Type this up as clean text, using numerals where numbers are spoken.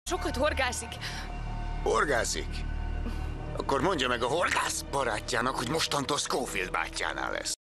Sokat horgászik. Horgászik? Akkor mondja meg a horgász barátjának, hogy mostantól Schofield bátyjánál lesz.